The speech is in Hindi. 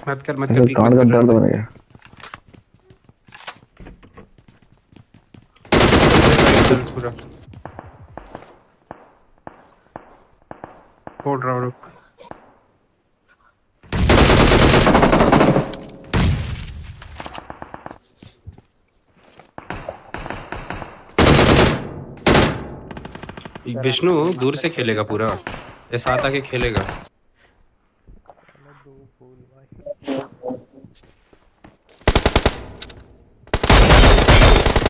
मत कर मत कर, पीक कान मत का कर। दर्द बन गया। चल पूरा फोड़ रहा हूँ, रुक। विष्णु दूर से खेलेगा पूरा, ये साथ आके खेलेगा।